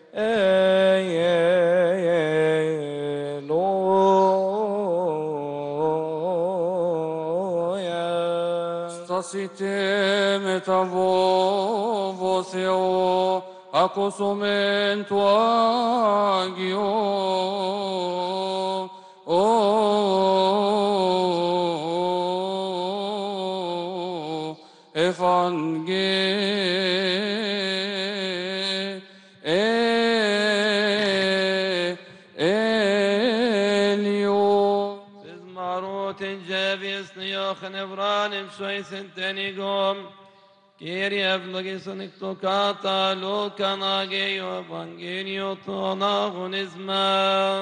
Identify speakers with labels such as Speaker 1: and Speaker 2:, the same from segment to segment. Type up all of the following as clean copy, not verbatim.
Speaker 1: Stasite metavoseo acosumento agio evangelio.
Speaker 2: Siz marutin cevis niyochen evranim şoysin tenigom. Kyrie evlogisun iktokata lukan ageyo evangelio tonagun izmam.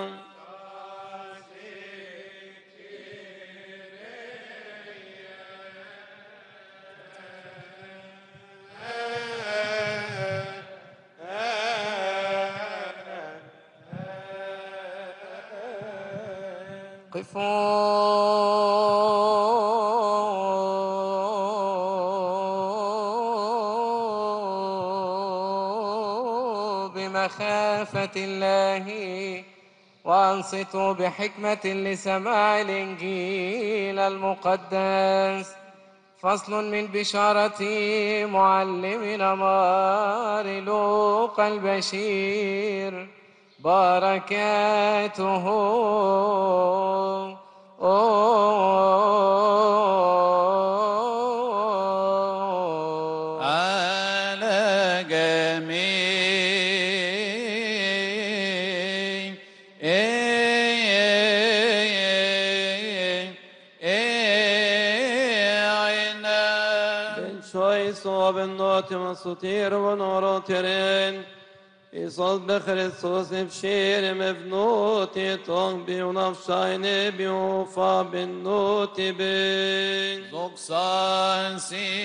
Speaker 3: قفوا بمخافة الله وأنصتوا بحكمة لسماع الإنجيل المقدس. فصل من بشارة معلمنا مار لوقا البشير بركاته
Speaker 4: على جميعنا.
Speaker 2: Ben şoyso ben notim sutir ve norotirin. İsot be Hristos nefşir mevnuti tong bi unafşayne bi ufa ben nuti bin.
Speaker 4: Doksan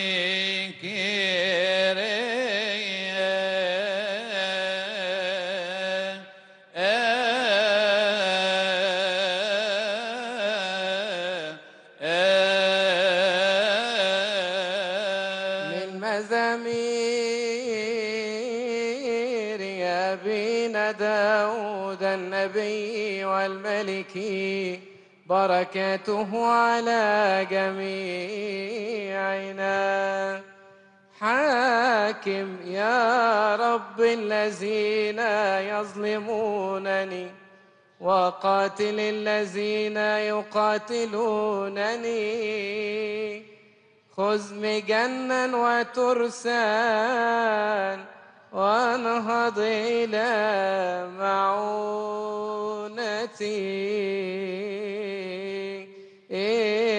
Speaker 3: من مزامير أبينا داود النبي والملكي بركاته على جميعنا. حاكم يا رب الذين يظلمونني وقاتل الذين يقاتلونني. خذ مجنا وترسان وانهض إلى معونتي.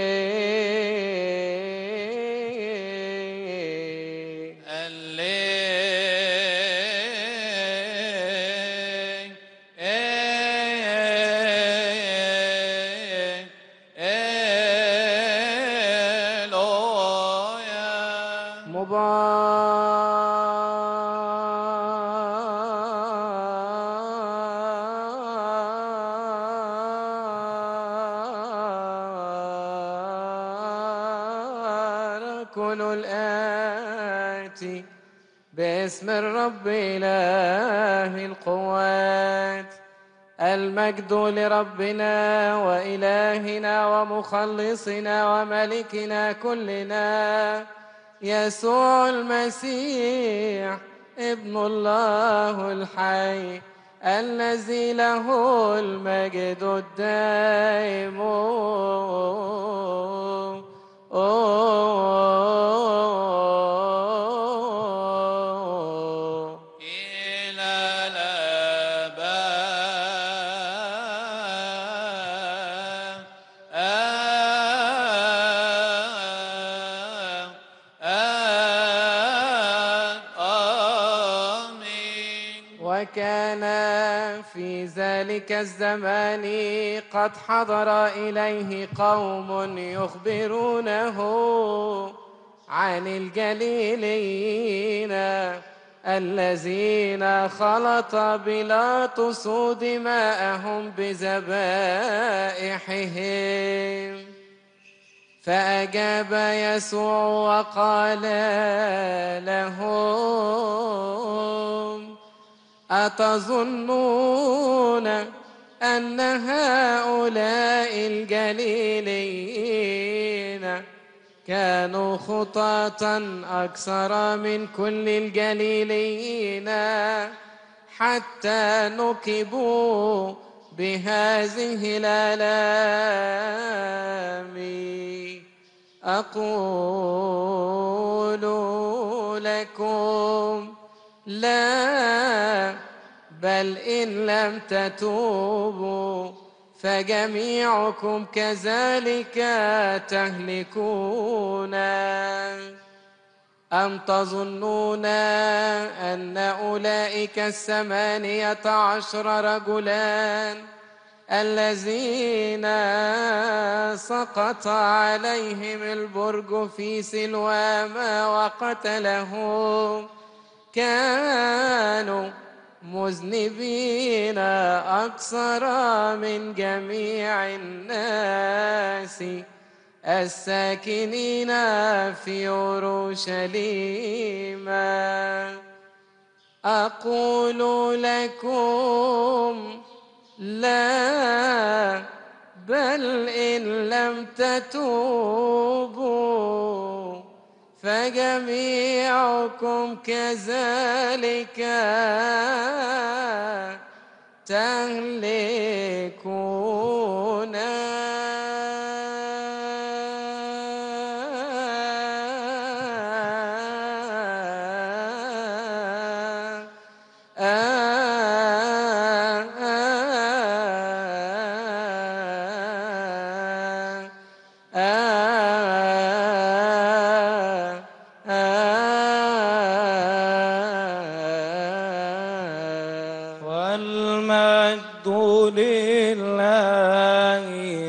Speaker 3: مبارك الآتي باسم الرب إله القوات. المجد لربنا وإلهنا ومخلصنا وملكنا كلنا يسوع المسيح ابن الله الحي الذي له المجد الدائم
Speaker 4: إلى الآباء. آمين.
Speaker 3: وكان في ذلك الزمان قد حضر إليه قوم يخبرونه عن الجليليين الذين خلط بيلاطس دماءهم بذبائحهم. فأجاب يسوع وقال لهم أتظنون أن هؤلاء الجليليين كانوا خطاة أكثر من كل الجليليين حتى نكبوا بهذه الآلام؟ أقول لكم لا، بل إن لم تتوبوا فجميعكم كذلك تهلكون. أم تظنون أن أولئك 18 رجلاً الذين سقط عليهم البرج في سلوام وقتلهم كانوا مذنبين أكثر من جميع الناس الساكنين في أورشليم؟ أقول لكم لا، بل إن لم تتوبوا فجميعكم كذلك تهلكون.
Speaker 2: والمجد لله